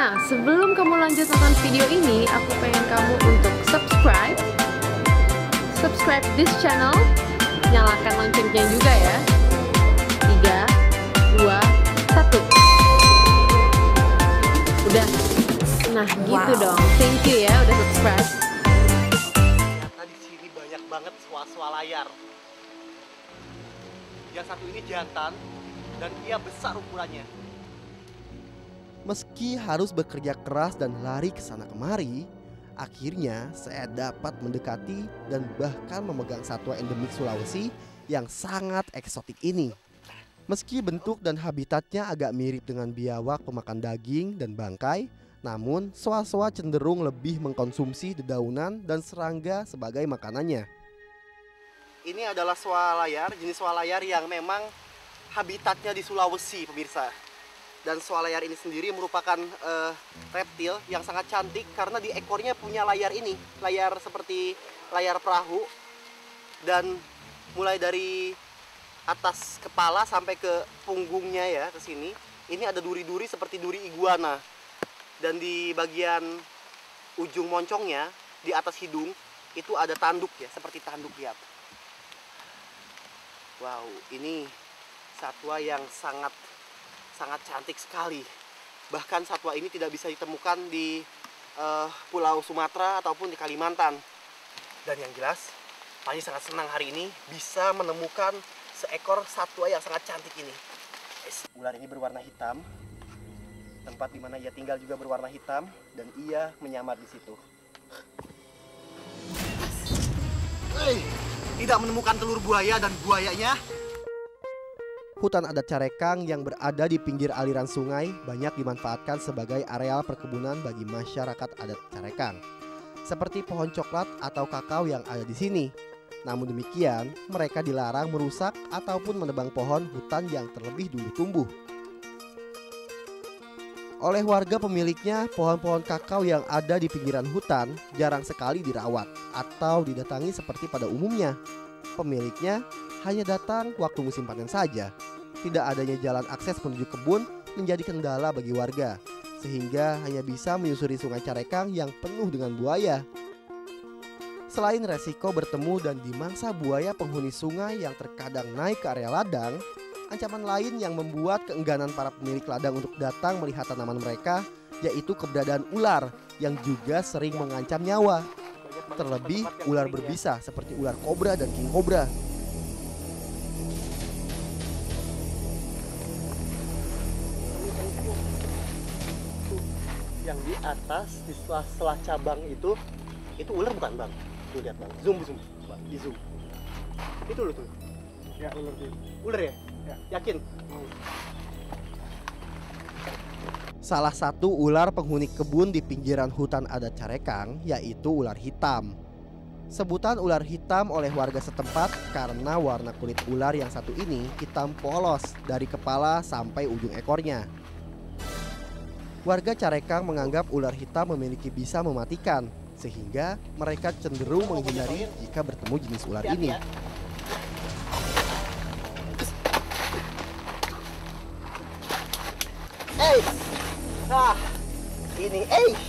Nah, sebelum kamu lanjut nonton video ini, aku pengen kamu untuk subscribe this channel, nyalakan loncengnya juga ya. 3, 2, 1. Udah. Nah, gitu dong. Thank you ya udah subscribe. Ternyata di sini banyak banget swa-swa layar. Yang satu ini jantan dan ia besar ukurannya. Meski harus bekerja keras dan lari ke sana kemari, akhirnya saya dapat mendekati dan bahkan memegang satwa endemik Sulawesi yang sangat eksotik ini. Meski bentuk dan habitatnya agak mirip dengan biawak pemakan daging dan bangkai, namun swa-swa cenderung lebih mengkonsumsi dedaunan dan serangga sebagai makanannya. Ini adalah swa layar, jenis swa layar yang memang habitatnya di Sulawesi, pemirsa. Dan swa layar ini sendiri merupakan reptil yang sangat cantik karena di ekornya punya layar ini, layar seperti layar perahu, dan mulai dari atas kepala sampai ke punggungnya ya ke sini, ini ada duri-duri seperti duri iguana. Dan di bagian ujung moncongnya di atas hidung itu ada tanduk ya, seperti tanduk, lihat. Wow, ini satwa yang sangat cantik sekali. Bahkan satwa ini tidak bisa ditemukan di Pulau Sumatera ataupun di Kalimantan. Dan yang jelas, Panji sangat senang hari ini bisa menemukan seekor satwa yang sangat cantik ini. Ular ini berwarna hitam. Tempat di mana ia tinggal juga berwarna hitam dan ia menyamar di situ. Tidak menemukan telur buaya dan buayanya. Hutan adat Carekang yang berada di pinggir aliran sungai banyak dimanfaatkan sebagai areal perkebunan bagi masyarakat adat Carekang, seperti pohon coklat atau kakao yang ada di sini. Namun demikian, mereka dilarang merusak ataupun menebang pohon hutan yang terlebih dulu tumbuh. Oleh warga pemiliknya, pohon-pohon kakao yang ada di pinggiran hutan jarang sekali dirawat atau didatangi seperti pada umumnya. Pemiliknya hanya datang waktu musim panen saja. Tidak adanya jalan akses menuju kebun menjadi kendala bagi warga, sehingga hanya bisa menyusuri sungai Carekang yang penuh dengan buaya. Selain resiko bertemu dan dimangsa buaya penghuni sungai yang terkadang naik ke area ladang, ancaman lain yang membuat keengganan para pemilik ladang untuk datang melihat tanaman mereka yaitu keberadaan ular yang juga sering mengancam nyawa. Terlebih ular berbisa seperti ular kobra dan king kobra. Yang di atas di selah cabang itu ular bukan, Bang? Tuh lihat, Bang. Zoom, Bang. Di zoom. Itu loh tuh. Ya, ular tuh. Ular ya? Ya. Yakin? Salah satu ular penghuni kebun di pinggiran hutan adat Carekang yaitu ular hitam. Sebutan ular hitam oleh warga setempat karena warna kulit ular yang satu ini hitam polos dari kepala sampai ujung ekornya. Warga Carekang menganggap ular hitam memiliki bisa mematikan, sehingga mereka cenderung menghindari jika bertemu jenis ular ini. Nah, ini,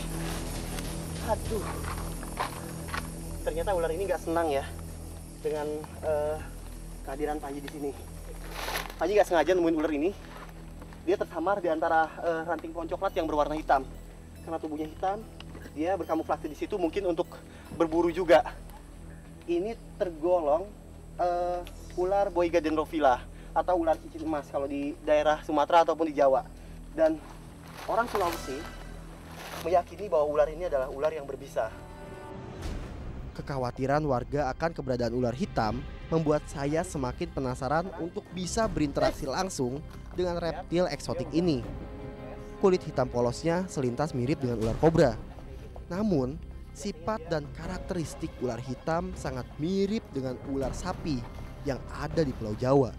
aduh. Ternyata ular ini nggak senang ya dengan kehadiran Panji di sini. Panji nggak sengaja nemuin ular ini. Dia tersamar di antara ranting pohon coklat yang berwarna hitam. Karena tubuhnya hitam, dia berkamuflase di situ mungkin untuk berburu juga. Ini tergolong ular Boiga dendrophila atau ular cincin emas kalau di daerah Sumatera ataupun di Jawa. Dan orang Sulawesi meyakini bahwa ular ini adalah ular yang berbisa. Kekhawatiran warga akan keberadaan ular hitam membuat saya semakin penasaran untuk bisa berinteraksi langsung dengan reptil eksotik ini. Kulit hitam polosnya selintas mirip dengan ular kobra. Namun, sifat dan karakteristik ular hitam sangat mirip dengan ular sapi yang ada di Pulau Jawa.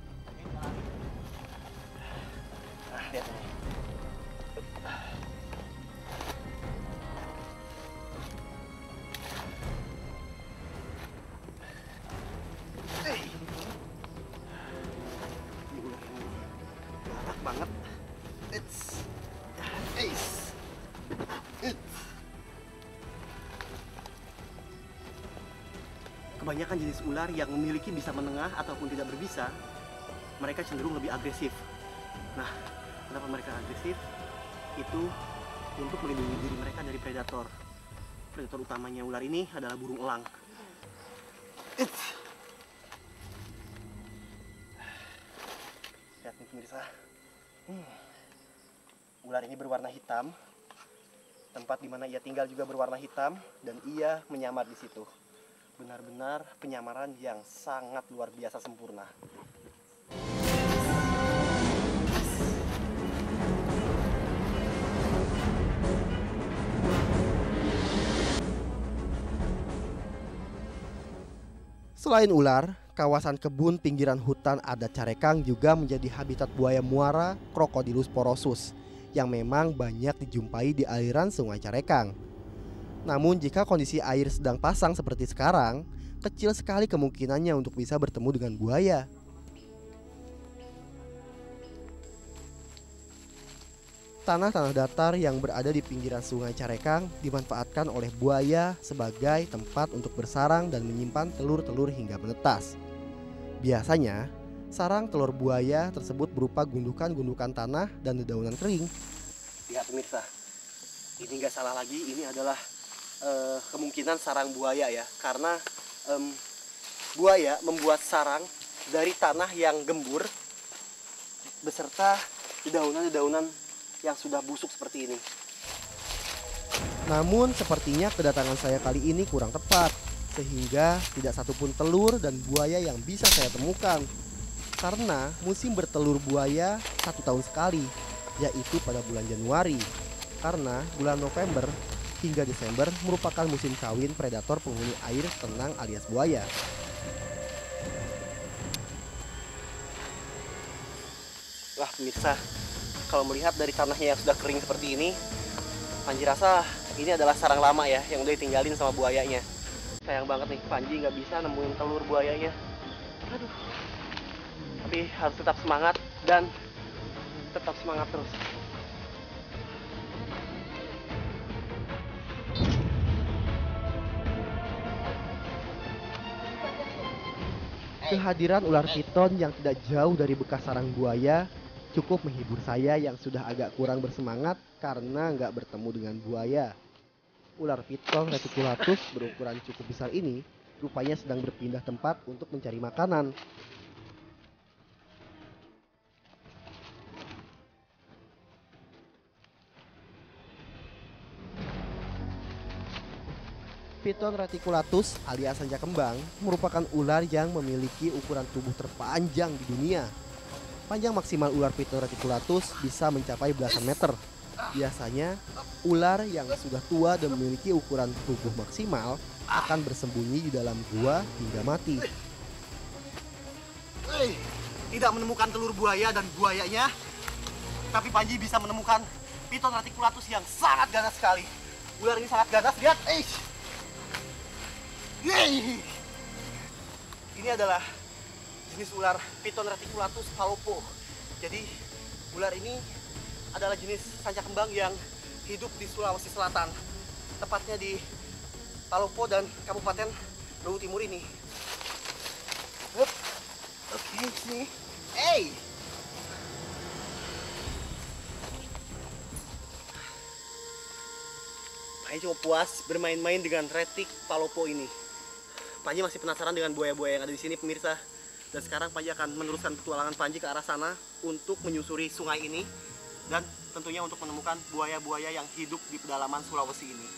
Lihat ini. Banget. kebanyakan jenis ular yang memiliki bisa menengah ataupun tidak berbisa, mereka cenderung lebih agresif. Nah, kenapa mereka agresif? Itu untuk melindungi diri mereka dari predator. Predator utamanya ular ini adalah burung elang. Lihat nih pemirsa. Ular ini berwarna hitam. Tempat di mana ia tinggal juga berwarna hitam dan ia menyamar di situ. Benar-benar penyamaran yang sangat luar biasa sempurna. Selain ular, kawasan kebun pinggiran hutan adat Carekang juga menjadi habitat buaya muara Crocodylus porosus yang memang banyak dijumpai di aliran Sungai Carekang. Namun jika kondisi air sedang pasang seperti sekarang, kecil sekali kemungkinannya untuk bisa bertemu dengan buaya. Tanah-tanah datar yang berada di pinggiran Sungai Carekang dimanfaatkan oleh buaya sebagai tempat untuk bersarang dan menyimpan telur-telur hingga menetas. Biasanya, sarang telur buaya tersebut berupa gundukan-gundukan tanah dan dedaunan kering. Lihat pemirsa, ini nggak salah lagi, ini adalah kemungkinan sarang buaya ya. Karena buaya membuat sarang dari tanah yang gembur beserta dedaunan-dedaunan yang sudah busuk seperti ini. Namun sepertinya kedatangan saya kali ini kurang tepat, sehingga tidak satupun telur dan buaya yang bisa saya temukan. Karena musim bertelur buaya 1 tahun sekali, yaitu pada bulan Januari. Karena bulan November hingga Desember merupakan musim kawin predator penghuni air tenang alias buaya. Wah pemirsa, kalau melihat dari tanahnya yang sudah kering seperti ini, Panji rasa ini adalah sarang lama ya, yang udah ditinggalin sama buayanya. Sayang banget nih, Panji nggak bisa nemuin telur buayanya. Aduh. Tapi harus tetap semangat dan tetap semangat terus. Kehadiran ular piton yang tidak jauh dari bekas sarang buaya cukup menghibur saya yang sudah agak kurang bersemangat karena nggak bertemu dengan buaya. Ular piton reticulatus berukuran cukup besar ini rupanya sedang berpindah tempat untuk mencari makanan. Piton reticulatus alias sanca kembang merupakan ular yang memiliki ukuran tubuh terpanjang di dunia. Panjang maksimal ular Piton reticulatus bisa mencapai belasan meter. Biasanya, ular yang sudah tua dan memiliki ukuran tubuh maksimal akan bersembunyi di dalam gua hingga mati. Tidak menemukan telur buaya dan buayanya, tapi Panji bisa menemukan Piton reticulatus yang sangat ganas sekali. Ular ini sangat ganas, lihat. Ini adalah jenis ular Piton reticulatus palopo. Jadi ular ini adalah jenis sanca kembang yang hidup di Sulawesi Selatan, tepatnya di Palopo dan Kabupaten Luwu Timur ini. Oke, sini. Panji cuma puas bermain-main dengan retik Palopo ini. Panji masih penasaran dengan buaya-buaya yang ada di sini pemirsa. Dan sekarang Panji akan meneruskan petualangan Panji ke arah sana untuk menyusuri sungai ini dan tentunya untuk menemukan buaya-buaya yang hidup di pedalaman Sulawesi ini.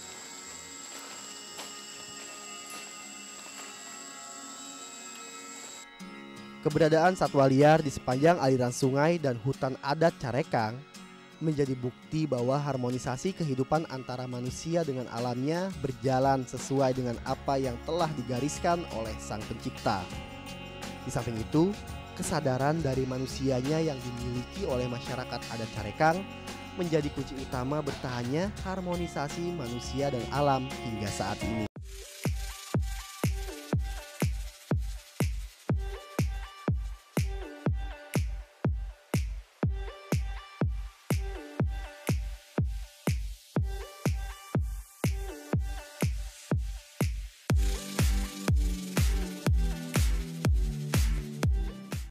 Keberadaan satwa liar di sepanjang aliran sungai dan hutan adat Carekang menjadi bukti bahwa harmonisasi kehidupan antara manusia dengan alamnya berjalan sesuai dengan apa yang telah digariskan oleh Sang Pencipta. Di samping itu, kesadaran dari manusianya yang dimiliki oleh masyarakat adat Carekang menjadi kunci utama bertahannya harmonisasi manusia dan alam hingga saat ini.